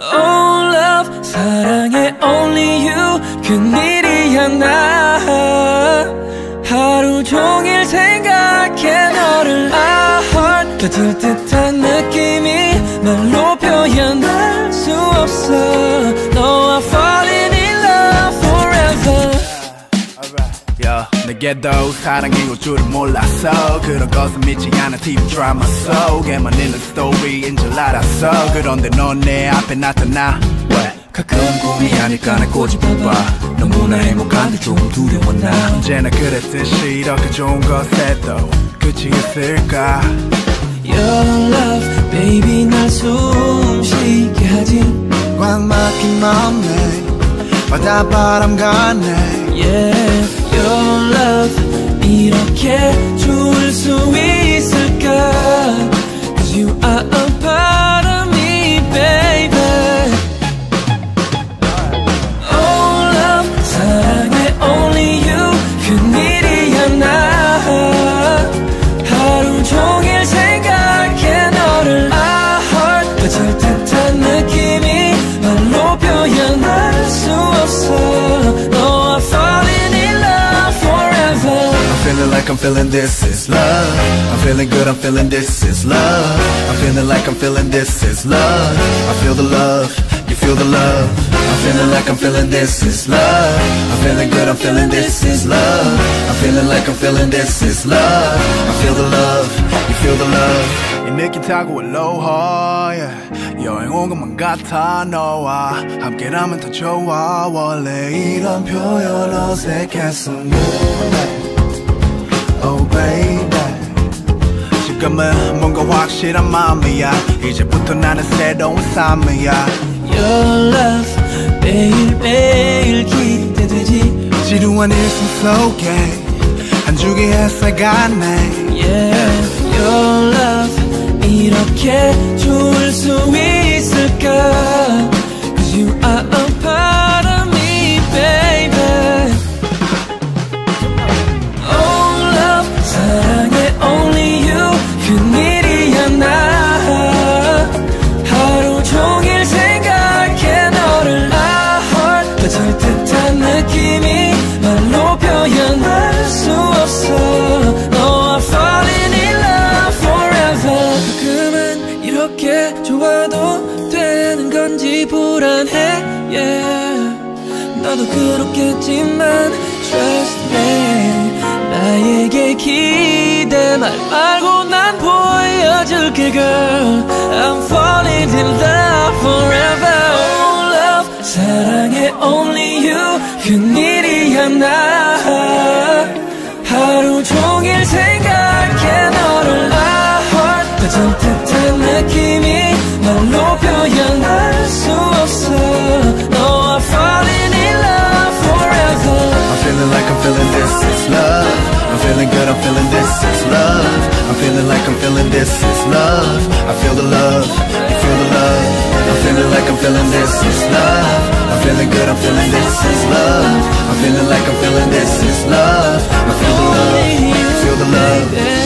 Oh love 사랑해 only you 그일이야 나 하루 종일 생각해 너를 I heart 같을 듯한 느낌이 말로 표현할 수 없어 너와 falling in love forever 내게 더 사랑이 올 줄은 몰랐어 그런 것은 믿지 않은 TV 드라마 속에만 있는 스토리인 줄 알았어 그런데 넌 내 앞에 나타나 왜? 가끔 꿈이 아닐까 날 꼬집어봐 너무나 행복한데 조금 두려워 나 언제나 그랬듯이 이렇게 좋은 것에도 끝이 있을까 Your love baby 날 숨쉬게 하지 꽉 막힌 마음 내 바닷바람 같네 Yeah Your love 이렇게 좋을 수 있을까 Cause you are a part of me baby Oh love 사랑해 only you 그일이야 나 하루 종일 생각해 너를 I heart 빠질 듯한 느낌이 말로 표현할 수 없어 너와 falling in love forever I'm feeling like I'm feeling this is love I'm feeling good I'm feeling this is love I'm feeling like I'm feeling this is love I feel the love you feel the love I'm feeling like I'm feeling this is love I'm feeling good I'm feeling this is love I'm feeling like I'm feeling this is love I feel the love you feel the love 이 느낌 타고 aloha yeah. 여행 온 것만 같아 너와 함께라면 더 좋아 원래 이런 표현 어색했었는데 Oh baby 지금은 뭔가 확실한 마음이야 이제부터 나는 새로운 삶이야 Your love 매일매일 기대되지 지루한 일상 속에 한 줄기 햇살 같네 Yeah Your love 이렇게 좋을 수 있을까 Cause you are a part of me baby Oh love 사랑해 only you 그일이야 나 하루 종일 생각해 너를 I heart 빠질 듯한 느낌이 말로 표현할 수 없어 너와 falling in love forever 가끔은 이렇게 좋아도 되는 건지 불안해 yeah. 너도 그렇겠지만 trust me 나에게 기대 말 말고 난 보여줄게 girl I'm falling in love forever Oh love 사랑해 only you 그일이야 나 하루 종일 생각해 너를 I heart 빠질 듯한 느낌이 말로 표현할 수 없어 너와 falling in love forever I'm feeling like I'm feeling this is love I'm feeling good I'm feeling this is love I'm feeling like I'm feeling this is love I feel the love you feel the love I'm feeling like I'm feeling this is love I'm feeling good I'm feeling this is love I'm feeling like I'm feeling this is love I feel the love you feel the love